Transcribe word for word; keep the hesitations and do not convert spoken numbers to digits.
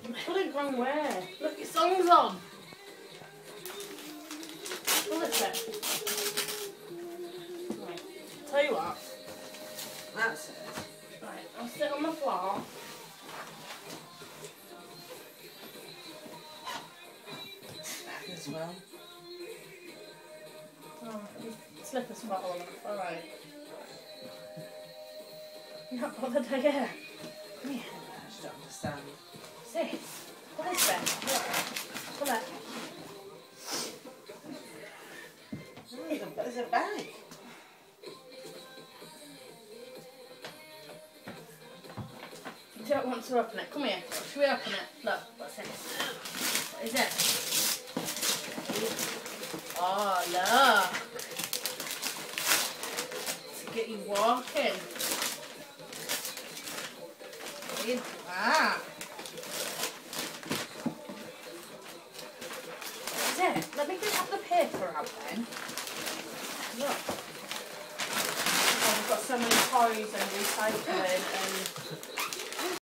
Put it wrong way. Look, your song's on. Pull it back. Right. Tell you what. That's it. Right, I'll sit on the floor. Back as well. Oh, slippers falling off. Alright. You're not bothered, are you? Come here. I just don't understand. Sit. Pull this back. Pull it. Oh, there's a, there's a bag. You don't want to open it. Come here. Should we open it? Look, what's it? What is it? Oh, look. To get you walking. What is that? What is it? Let me just have the paper out then. Look. Oh, we've got so many toys and recycling and